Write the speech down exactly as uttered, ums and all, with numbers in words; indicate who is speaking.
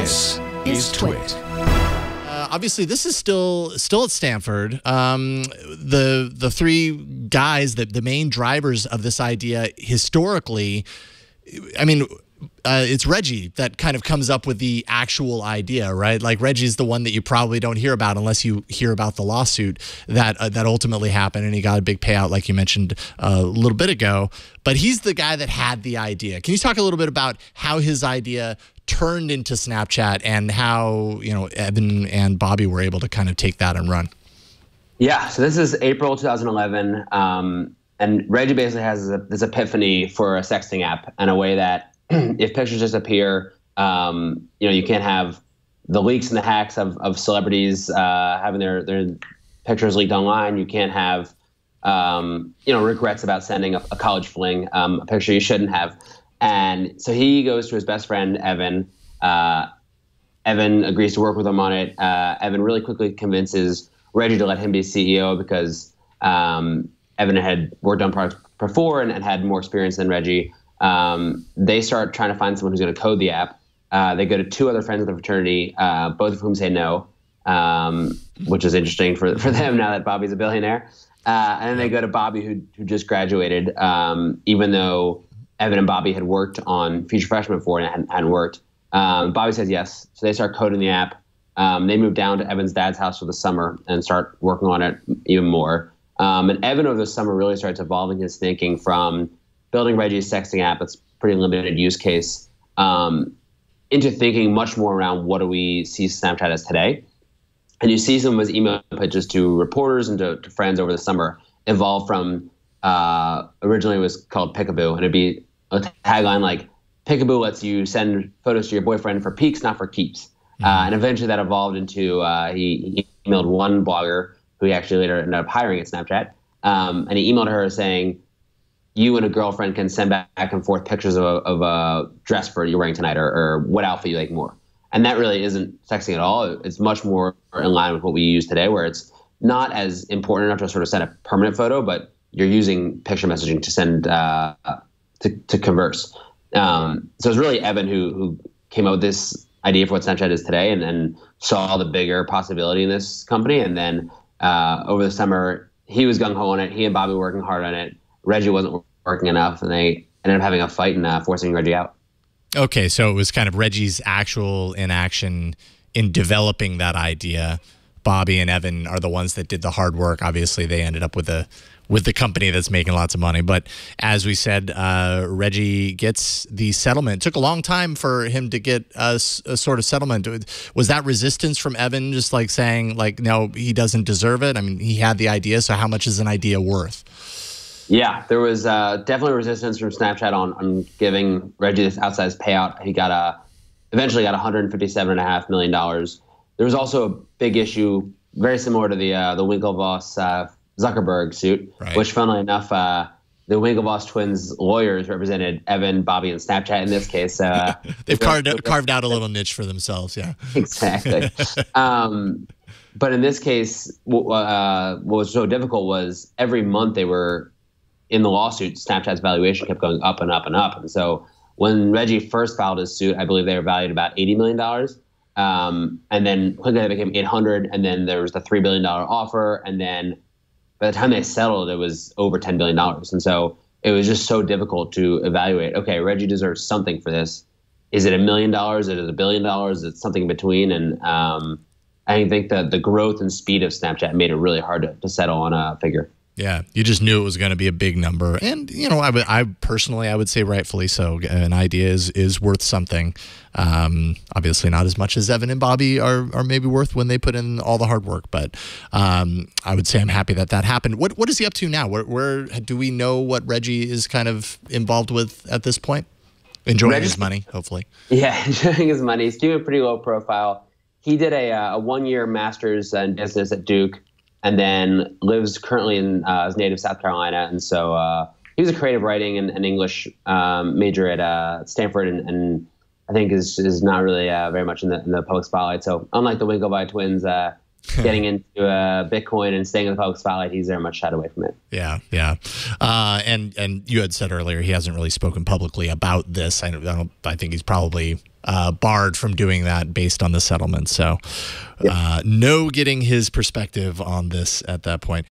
Speaker 1: This is Twit.
Speaker 2: Uh, obviously, this is still still at Stanford. Um, the the three guys, that the main drivers of this idea historically, I mean, uh, it's Reggie that kind of comes up with the actual idea, right? Like Reggie's the one that you probably don't hear about unless you hear about the lawsuit that uh, that ultimately happened, and he got a big payout, like you mentioned uh, a little bit ago. But he's the guy that had the idea. Can you talk a little bit about how his idea turned into Snapchat and how, you know, Evan and Bobby were able to kind of take that and run?
Speaker 3: Yeah, so this is April two thousand eleven, um, and Reggie basically has a, this epiphany for a sexting app in a way that if pictures disappear, um, you know, you can't have the leaks and the hacks of, of celebrities uh, having their, their pictures leaked online. You can't have, um, you know, regrets about sending a, a college fling, um, a picture you shouldn't have. And so he goes to his best friend, Evan. Uh, Evan agrees to work with him on it. Uh, Evan really quickly convinces Reggie to let him be C E O because um, Evan had worked on products before and, and had more experience than Reggie. Um, they start trying to find someone who's going to code the app. Uh, they go to two other friends of the fraternity, uh, both of whom say no, um, which is interesting for for them now that Bobby's a billionaire. Uh, and then they go to Bobby, who who just graduated, um, even though Evan and Bobby had worked on Future Freshmen before and hadn't, hadn't worked. Um, Bobby says yes, so they start coding the app. Um, they move down to Evan's dad's house for the summer and start working on it even more. Um, and Evan over the summer really starts evolving his thinking from building Reggie's sexting app, it's pretty limited use case, um, into thinking much more around what do we see Snapchat as today. And you see some of his email pitches to reporters and to, to friends over the summer evolve from, uh, originally it was called Pickaboo, and it'd be a tagline like, Pickaboo lets you send photos to your boyfriend for peeks, not for keeps. Mm-hmm. Uh, and eventually that evolved into, uh, he, he emailed one blogger who he actually later ended up hiring at Snapchat. Um, and he emailed her saying, you and a girlfriend can send back and forth pictures of a, of a dress for you're wearing tonight, or, or what outfit you like more. And that really isn't sexting at all. It's much more in line with what we use today, where it's not as important enough to sort of send a permanent photo, but you're using picture messaging to send, uh, to, to converse. Um, so it's really Evan who, who came up with this idea for what Snapchat is today, and then saw the bigger possibility in this company. And then uh, over the summer, he was gung-ho on it. He and Bobby were working hard on it. Reggie wasn't working enough, and they ended up having a fight and uh, forcing Reggie out.
Speaker 2: Okay, so it was kind of Reggie's actual inaction in developing that idea. Bobby and Evan are the ones that did the hard work. Obviously, they ended up with a with the company that's making lots of money. But as we said, uh, Reggie gets the settlement. It took a long time for him to get a, a sort of settlement. Was that resistance from Evan, just like saying, like, no, he doesn't deserve it? I mean, he had the idea, so how much is an idea worth?
Speaker 3: Yeah, there was uh, definitely resistance from Snapchat on, on giving Reggie this outsized payout. He got a, eventually got one hundred fifty-seven point five million dollars. There was also a big issue, very similar to the uh, the Winklevoss uh, Zuckerberg suit, right, which, funnily enough, uh, the Winklevoss twins' lawyers represented Evan, Bobby, and Snapchat in this case. Uh,
Speaker 2: They've carved, carved out a little niche for themselves, yeah.
Speaker 3: Exactly. um, but in this case, uh, what was so difficult was every month they were in the lawsuit, Snapchat's valuation kept going up and up and up. And so when Reggie first filed his suit, I believe they were valued about eighty million dollars. Um, and then quickly they became eight hundred. And then there was the three billion dollars offer. And then by the time they settled, it was over ten billion dollars. And so it was just so difficult to evaluate, okay, Reggie deserves something for this. Is it a million dollars? Is it a billion dollars? Is it something in between? And um, I think that the growth and speed of Snapchat made it really hard to, to settle on a figure.
Speaker 2: Yeah, you just knew it was going to be a big number, and you know, I, would, I personally, I would say rightfully so. An idea is is worth something. Um, obviously, not as much as Evan and Bobby are are maybe worth when they put in all the hard work, but um, I would say I'm happy that that happened. What what is he up to now? Where, where do we know what Reggie is kind of involved with at this point? Enjoying Reggie, his money, hopefully.
Speaker 3: Yeah, enjoying his money. He's doing a pretty low profile. He did a, a one year master's in business at Duke, and then lives currently in uh, his native South Carolina. And so uh, he was a creative writing and, and English um, major at uh, Stanford, and, and I think is is not really uh, very much in the, in the public spotlight. So unlike the Winklevi twins, uh, getting into uh, Bitcoin and staying in the public spotlight, he's very much shied away from it.
Speaker 2: Yeah, yeah. Uh, and and you had said earlier he hasn't really spoken publicly about this. I don't. I, don't, I think he's probably uh, barred from doing that based on the settlement. So, uh, no getting his perspective on this at that point.